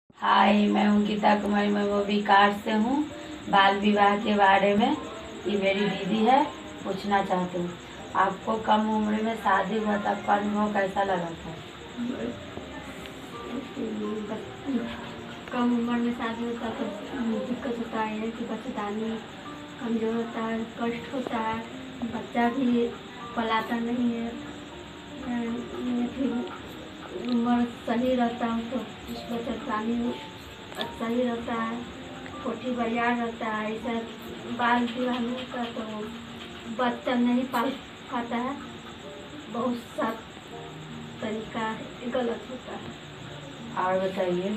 हाय, मैं हूँ गीता कुमारी। मैं मूवी कार्ड से हूँ। बाल विवाह के बारे में ये मेरी दीदी है, पूछना चाहती हूँ। आपको कम उम्र में शादी हुआ था, आपका अनुभव कैसा लगा था? कम उम्र में शादी होता तो दिक्कत होता है कि बच्चेदानी कमज़ोर होता है, कष्ट होता है, बच्चा भी पलाता नहीं है। फिर उम्र सही रहता है तो उस बच्चेदानी सही रहता है, कोठी बाजार रहता है। ऐसा बाल विवाह में होता तो बच्चा नहीं पाल पाता है, बहुत सा तरीका गलत होता है। और बताइए।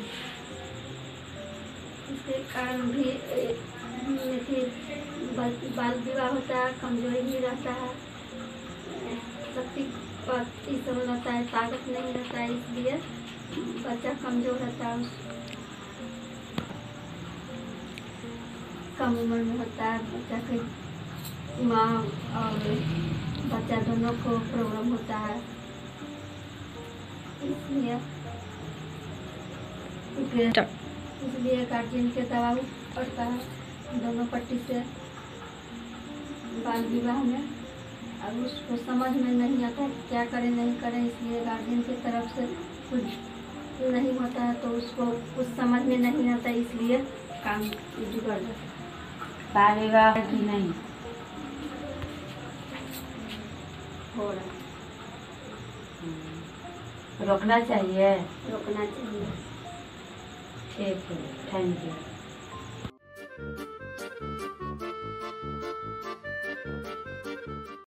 इसके कारण भी फिर बाल विवाह होता है, कमजोरी भी रहता है, शक्ति सब रहता है, ताकत नहीं रहता है, इसलिए बच्चा कमजोर रहता है। कम उम्र में होता है, बच्चा के माँ और बच्चा दोनों को प्रॉब्लम होता है, इसलिए गार्जियन के दबाव पड़ता है दोनों पट्टी से बाल विवाह में। अब उसको समझ में नहीं आता है क्या करें नहीं करें, इसलिए गार्जियन की तरफ से कुछ नहीं होता है तो उसको कुछ समझ में नहीं आता, इसलिए काम बिगड़ जाता है। बाल विवाह की नहीं हो रहा रोकना चाहिए। रोकना चाहिए। ठीक है, थैंक यू।